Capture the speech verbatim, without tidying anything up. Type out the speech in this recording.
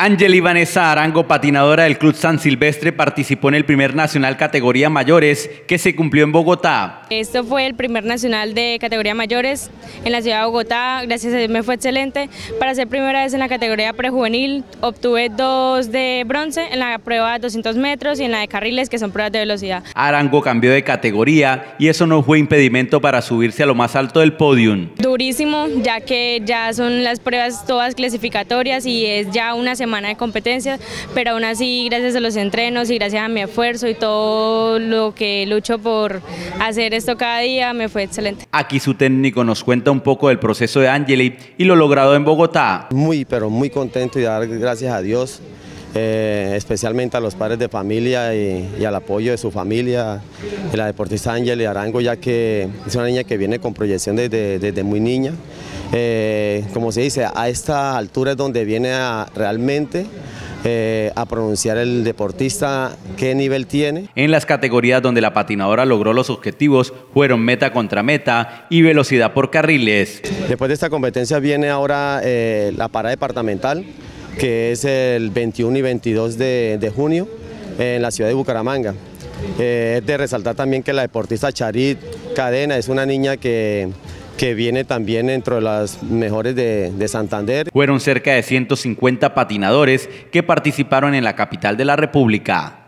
Angely Vanessa Arango, patinadora del Club San Silvestre, participó en el primer nacional categoría mayores que se cumplió en Bogotá. Esto fue el primer nacional de categoría mayores en la ciudad de Bogotá, gracias a Dios me fue excelente. Para ser primera vez en la categoría prejuvenil obtuve dos de bronce en la prueba de doscientos metros y en la de carriles, que son pruebas de velocidad. Arango cambió de categoría y eso no fue impedimento para subirse a lo más alto del podium. Durísimo, ya que ya son las pruebas todas clasificatorias y es ya una semana de competencias, pero aún así gracias a los entrenos y gracias a mi esfuerzo y todo lo que lucho por hacer esto cada día me fue excelente. Aquí su técnico nos cuenta un poco del proceso de Angely y lo logrado en Bogotá. Muy pero muy contento y dar gracias a Dios, eh, especialmente a los padres de familia y, y al apoyo de su familia, de la deportista Angely Arango, ya que es una niña que viene con proyección desde, desde muy niña. Eh, como se dice, a esta altura es donde viene a, realmente eh, a pronunciar el deportista qué nivel tiene. En las categorías donde la patinadora logró los objetivos fueron meta contra meta y velocidad por carriles. Después de esta competencia viene ahora eh, la parada departamental, que es el veintiuno y veintidós de, de junio en la ciudad de Bucaramanga. Eh, es de resaltar también que la deportista Charit Cadena es una niña que que viene también dentro de las mejores de, de Santander. Fueron cerca de ciento cincuenta patinadores que participaron en la capital de la República.